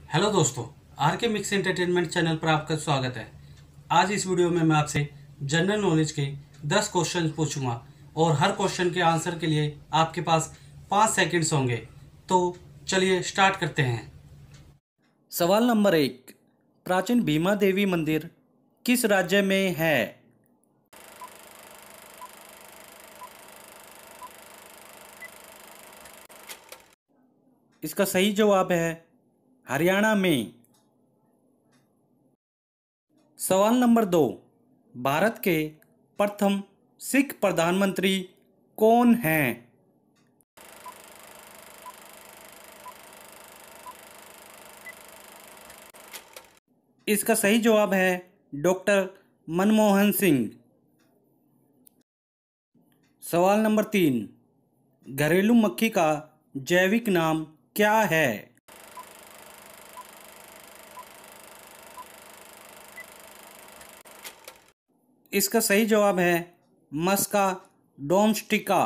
Hello दोस्तों, are के mix entertainment channel पर आपका स्वागत है। आज इस वीडियो में मैं आपसे जनरल नॉलेज के 10 क्वेश्चन पूछूंगा और हर क्वेश्चन के आंसर के लिए आपके पास 5 सेकंड्स होंगे। तो चलिए स्टार्ट करते हैं। सवाल नंबर 1, प्राचीन भीमा देवी मंदिर किस राज्य में है? इसका सही जवाब है हरियाणा में। सवाल नंबर 2, भारत के प्रथम सिख प्रधानमंत्री कौन हैं? इसका सही जवाब है डॉक्टर मनमोहन सिंह। सवाल नंबर 3, घरेलू मक्खी का जैविक नाम क्या है? इसका सही जवाब है मस्का डोमेस्टिका।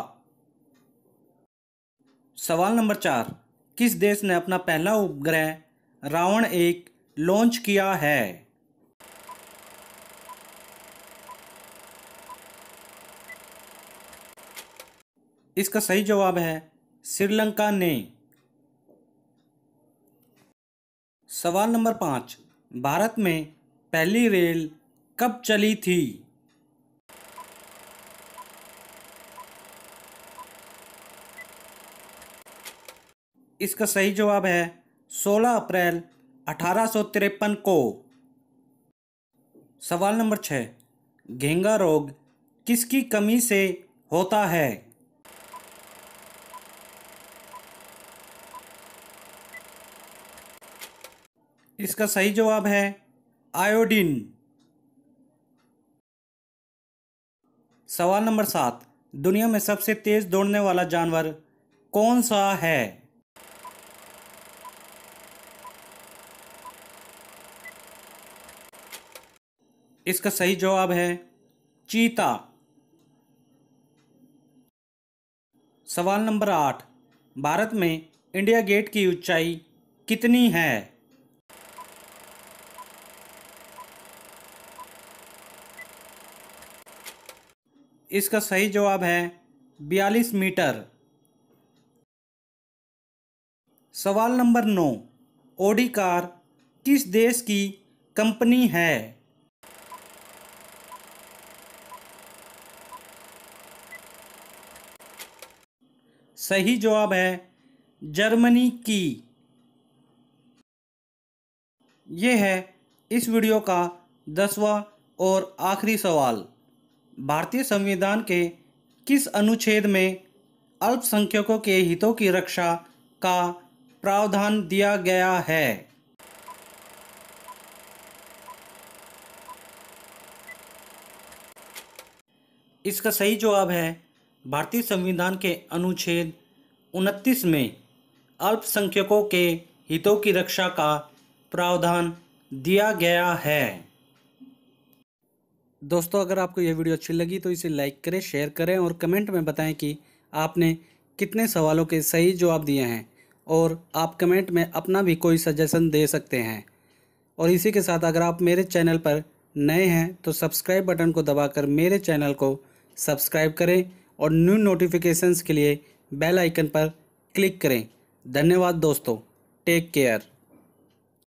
सवाल नंबर 4, किस देश ने अपना पहला उपग्रह रावण 1 लॉन्च किया है? इसका सही जवाब है श्रीलंका ने। सवाल नंबर 5, भारत में पहली रेल कब चली थी? इसका सही जवाब है 16 अप्रैल 1853 को। सवाल नंबर 6, घेंगा रोग किसकी कमी से होता है? इसका सही जवाब है आयोडीन। सवाल नंबर 7, दुनिया में सबसे तेज दौड़ने वाला जानवर कौन सा है? इसका सही जवाब है चीता। सवाल नंबर 8, भारत में इंडिया गेट की ऊंचाई कितनी है? इसका सही जवाब है 42 मीटर। सवाल नंबर 9, ऑडी कार किस देश की कंपनी है? सही जवाब है जर्मनी की। यह है इस वीडियो का 10वां और आखिरी सवाल। भारतीय संविधान के किस अनुच्छेद में अल्पसंख्यकों के हितों की रक्षा का प्रावधान दिया गया है? इसका सही जवाब है भारतीय संविधान के अनुच्छेद 29 में अल्पसंख्यकों के हितों की रक्षा का प्रावधान दिया गया है। दोस्तों, अगर आपको यह वीडियो अच्छी लगी तो इसे लाइक करें, शेयर करें और कमेंट में बताएं कि आपने कितने सवालों के सही जवाब दिए हैं। और आप कमेंट में अपना भी कोई सजेशन दे सकते हैं। और इसी के साथ अगर आप मेरे चैनल पर नए हैं तो सब्सक्राइब बटन को दबाकर मेरे चैनल को सब्सक्राइब करें और न्यू नोटिफिकेशंस के लिए बेल आइकन पर क्लिक करें। धन्यवाद दोस्तों, टेक केयर।